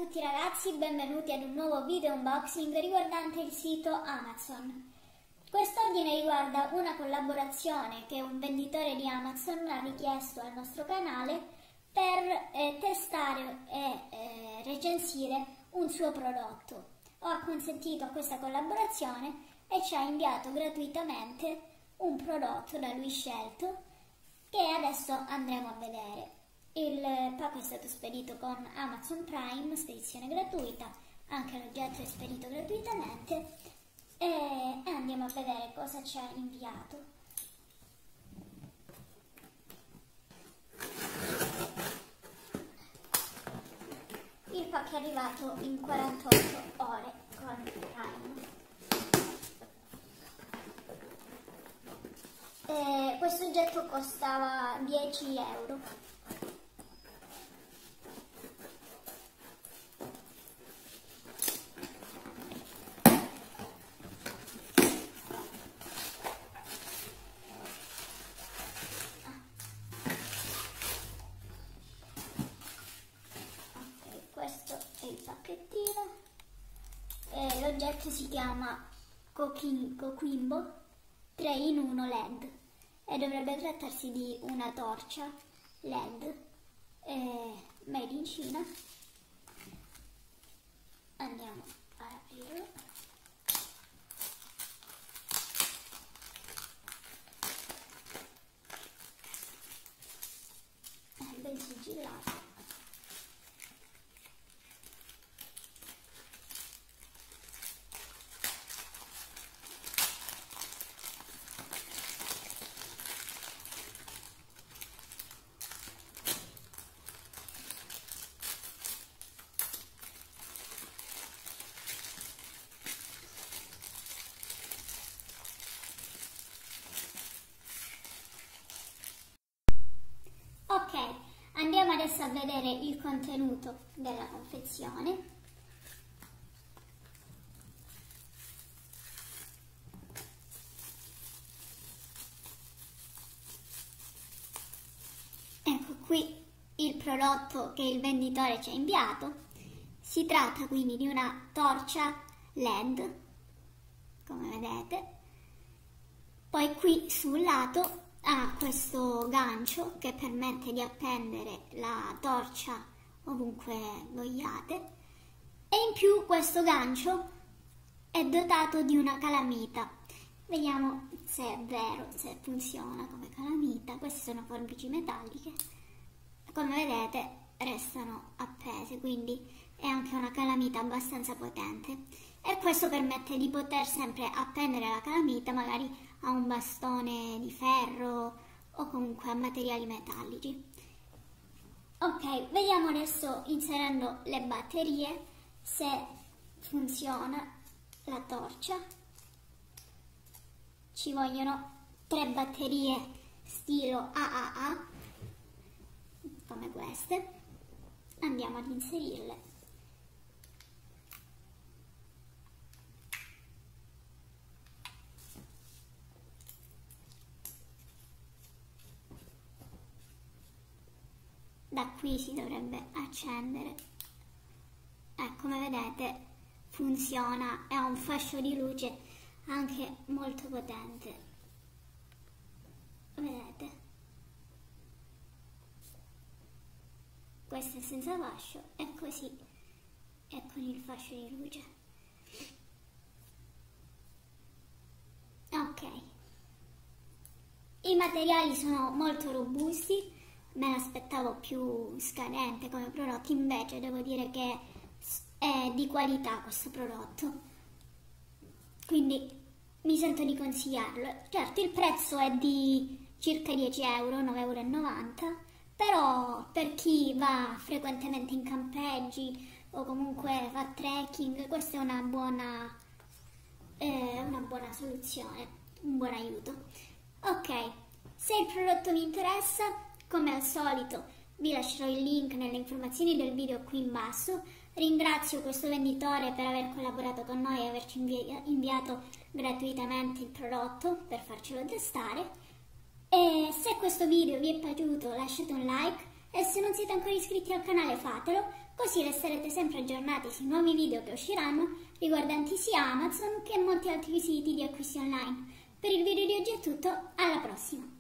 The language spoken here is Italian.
tutti ragazzi, benvenuti ad un nuovo video unboxing riguardante il sito Amazon. Quest'ordine riguarda una collaborazione che un venditore di Amazon ha richiesto al nostro canale per testare e recensire un suo prodotto. Ho acconsentito a questa collaborazione e ci ha inviato gratuitamente un prodotto da lui scelto che adesso andremo a vedere. Il pacco è stato spedito con Amazon Prime, spedizione gratuita, anche l'oggetto è spedito gratuitamente e andiamo a vedere cosa ci ha inviato. Il pacco è arrivato in 48 ore con Prime. Questo oggetto costava 10 euro. Questo è il pacchettino, l'oggetto si chiama Coquimbo 3 in 1 LED e dovrebbe trattarsi di una torcia LED made in Cina. Andiamo a aprirlo. È ben sigillato. Ok, andiamo adesso a vedere il contenuto della confezione. Ecco qui il prodotto che il venditore ci ha inviato. Si tratta quindi di una torcia LED, come vedete. Poi qui sul lato ha questo gancio che permette di appendere la torcia ovunque vogliate e in più questo gancio è dotato di una calamita. Vediamo se è vero, se funziona come calamita. Queste sono forbici metalliche, come vedete restano appese, quindi è anche una calamita abbastanza potente e questo permette di poter sempre appendere la calamita magari a un bastone di ferro o comunque a materiali metallici. Ok, vediamo adesso inserendo le batterie se funziona la torcia. Ci vogliono 3 batterie stilo AAA come queste. Andiamo ad inserirle. Da qui si dovrebbe accendere. Come vedete funziona, ha un fascio di luce anche molto potente. Vedete? Questo è senza fascio e così è con il fascio di luce. Ok. I materiali sono molto robusti. Me l'aspettavo più scadente come prodotto, invece devo dire che è di qualità questo prodotto, quindi mi sento di consigliarlo. Certo, il prezzo è di circa 10 euro, 9,90 euro, però per chi va frequentemente in campeggi o comunque fa trekking, questa è una buona soluzione, un buon aiuto. Ok, se il prodotto vi interessa, come al solito vi lascerò il link nelle informazioni del video qui in basso. Ringrazio questo venditore per aver collaborato con noi e averci inviato gratuitamente il prodotto per farcelo testare. E se questo video vi è piaciuto lasciate un like e se non siete ancora iscritti al canale fatelo, così resterete sempre aggiornati sui nuovi video che usciranno riguardanti sia Amazon che molti altri siti di acquisti online. Per il video di oggi è tutto, alla prossima!